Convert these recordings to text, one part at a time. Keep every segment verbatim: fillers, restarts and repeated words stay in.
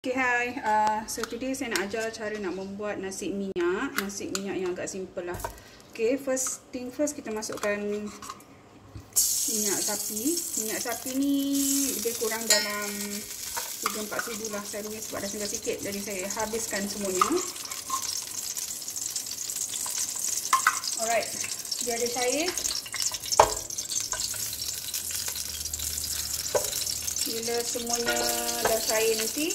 Okay, hi. Uh, so today saya nak ajar cara nak membuat nasi minyak. Nasi minyak yang agak simple lah. Okay, first thing first kita masukkan minyak sapi. Minyak sapi ni lebih kurang dalam tiga empat sudu lah. Saya punya sebab dah tinggal sikit, jadi saya habiskan semuanya. Alright, dia ada cair. Bila semuanya dah cair nanti,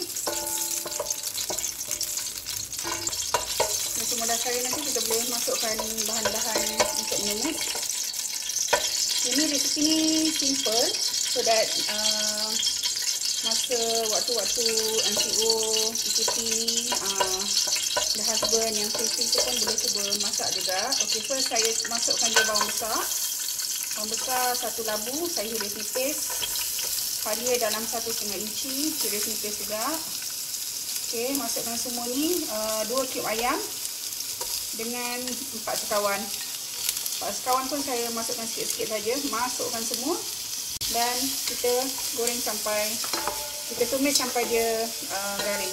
semua dah cair nanti kita boleh masukkan bahan-bahan untuk menyemut. Ini resipi ni simple so that uh, masa waktu-waktu M C O P K P ni uh, the husband yang free-free tu pun boleh cuba masak juga. Okay, first saya masukkan dia bawang besar. Bawang besar satu labu, saya hiris nipis. Halia dalam satu setengah inci, hiris nipis juga. Okay, masukkan semua ni, uh, dua cube ayam dengan empat sekawan. Empat sekawan pun saya masukkan sikit-sikit saja. Masukkan semua dan kita goreng sampai, kita tumis sampai dia uh, garing.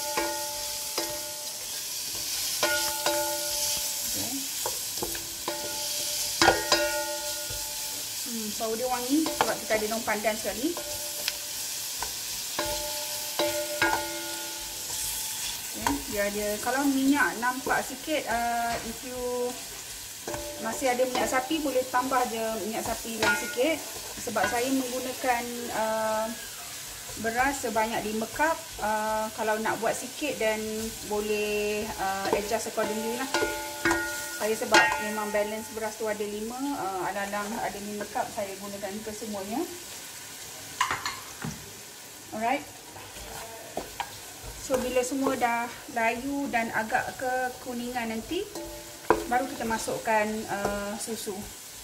Okay. Hmm, bau dia wangi sebab kita ada daun pandan sekali. Dia ada, kalau minyak nampak sikit, uh, if you masih ada minyak sapi, boleh tambah je minyak sapi lagi sikit. Sebab saya menggunakan uh, beras sebanyak lima cup. Uh, kalau nak buat sikit dan boleh uh, adjust accordingly lah. Saya sebab memang balance beras tu ada lima, uh, alang-alang ada lima cup, saya gunakan kesemuanya. Alright. So, bila semua dah layu dan agak kekuningan nanti, baru kita masukkan uh, susu.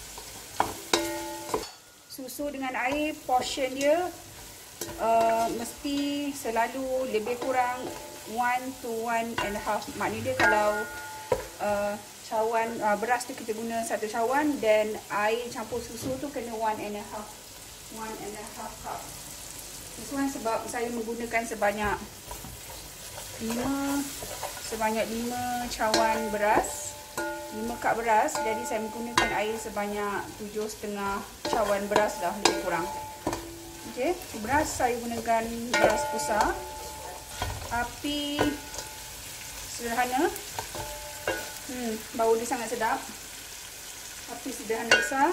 Susu dengan air, portion dia uh, mesti selalu lebih kurang one to one and a half. Maknanya dia kalau uh, cawan uh, beras tu kita guna satu cawan, dan air campur susu tu kena one and a half. One and a half cup. Sesuai sebab saya menggunakan sebanyak lima sebanyak lima cawan beras, lima cup beras, jadi saya menggunakan air sebanyak tujuh setengah cawan beras dah lebih kurang. Okey, beras saya gunakan beras pusar. Api sederhana. Hmm, bau dia sangat sedap. Api sederhana besar.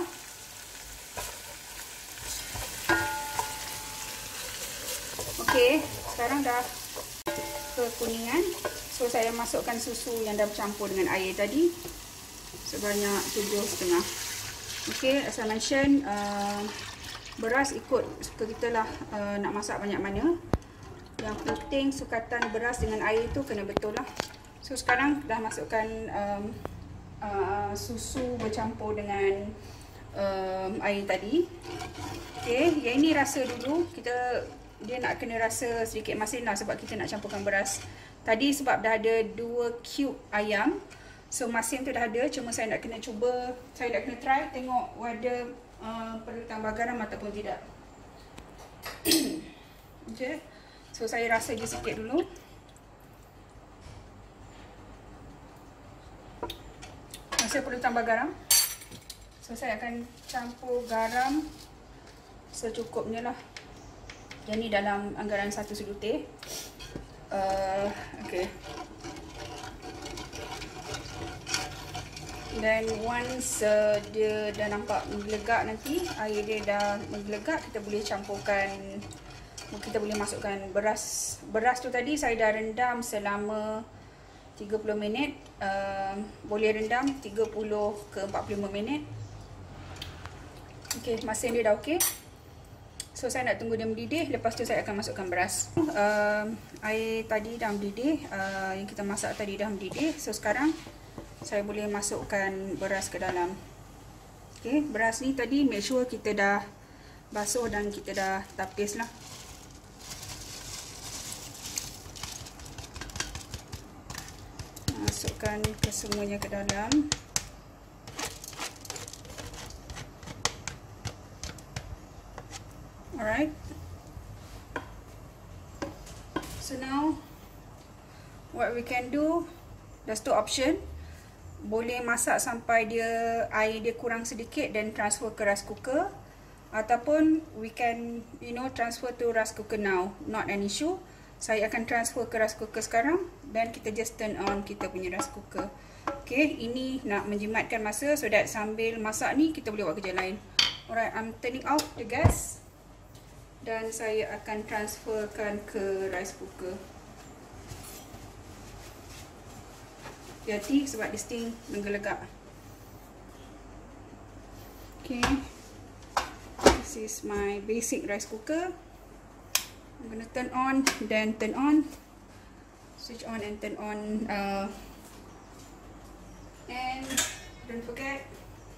Okey, sekarang dah kekuningan, so saya masukkan susu yang dah bercampur dengan air tadi sebanyak tujuh setengah. Okey, as I mention, uh, beras ikut suka kita lah, uh, nak masak banyak mana. Yang penting sukatan beras dengan air tu kena betul lah. So sekarang dah masukkan um, uh, susu bercampur dengan um, air tadi. Okey, yang ini rasa dulu, kita dia nak kena rasa sedikit masin lah sebab kita nak campurkan beras. Tadi sebab dah ada dua cube ayam, so masin tu dah ada, cuma saya nak kena cuba, saya nak kena try tengok whether uh, perlu tambah garam ataupun tidak. Okay. So saya rasa je sikit dulu. Saya perlu tambah garam, so saya akan campur garam secukupnya lah. Yang ni dalam anggaran satu sudu teh. Uh, okay. Dan once uh, dia dah nampak menggelegak nanti, air dia dah menggelegak, kita boleh campurkan, kita boleh masukkan beras. Beras tu tadi saya dah rendam selama tiga puluh minit. Uh, boleh rendam tiga puluh ke empat puluh lima minit. Okay, masin dia dah okey. So saya nak tunggu dia mendidih, lepas tu saya akan masukkan beras. Uh, air tadi dah mendidih, uh, yang kita masak tadi dah mendidih. So sekarang saya boleh masukkan beras ke dalam. Okay, beras ni tadi make sure kita dah basuh dan kita dah tapis lah. Masukkan kesemuanya ke dalam. Alright. So now what we can do, there's two option. Boleh masak sampai dia air dia kurang sedikit dan transfer ke rice cooker, ataupun we can you know transfer to rice cooker now, not an issue. Saya akan transfer ke rice cooker sekarang dan kita just turn on kita punya rice cooker. Okay, ini nak menjimatkan masa so that sambil masak ni kita boleh buat kerja lain. Alright, I'm turning off the gas dan saya akan transferkan ke rice cooker. Hati-hati sebab dia steam menggelegak. Okay, this is my basic rice cooker. I'm gonna turn on, then turn on, switch on and turn on, uh, and don't forget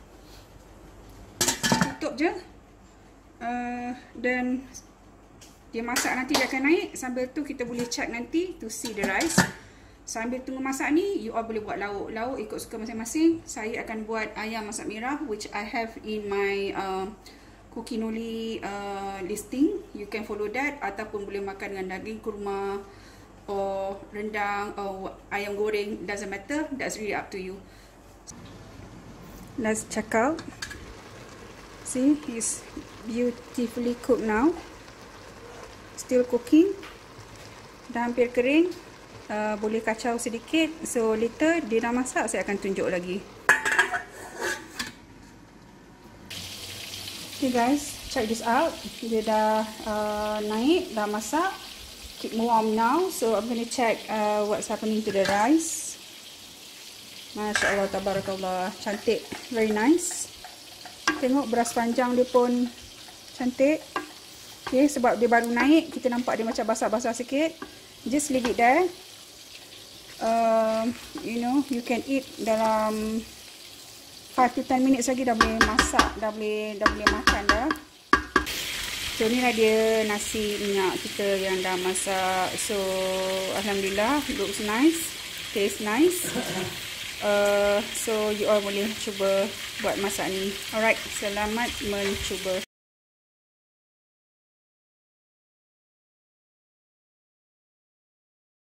tutup je, uh, dan dia masak nanti dia akan naik. Sambil tu kita boleh check nanti to see the rice. Sambil tunggu masak ni, you all boleh buat lauk. Lauk ikut suka masing-masing. Saya akan buat ayam masak merah, which I have in my uh, Cookinoli uh, listing. You can follow that. Ataupun boleh makan dengan daging kurma, or rendang, or ayam goreng. Doesn't matter. That's really up to you. Let's check out. See, it's beautifully cooked now. Still cooking. Dah hampir kering. Uh, boleh kacau sedikit. So later dia dah masak, saya akan tunjuk lagi. Okay guys, check this out. Dia dah uh, naik, dah masak. Keep warm now. So I'm gonna check uh, what's happening to the rice. Masya Allah, tabarakallah, cantik, very nice. Tengok beras panjang dia pun cantik. Okay, sebab dia baru naik, kita nampak dia macam basah-basah sikit. Just leave it there. Uh, you know, you can eat dalam five to ten minutes lagi dah boleh masak, dah boleh dah boleh makan dah. So ni lah dia nasi minyak kita yang dah masak. So alhamdulillah, looks nice, taste nice. Uh, so you all boleh cuba buat masak ni. Alright, selamat mencuba.